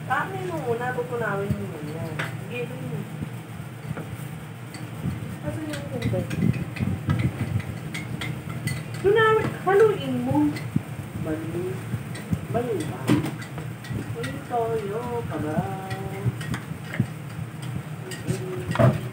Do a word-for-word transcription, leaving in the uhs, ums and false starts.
Kanin mo muna, pupunawin mo muna. Gilo yun. Ano yung hindi? Tunawin, haluin mo. Bali. Bali ba? Uy, toyo, para.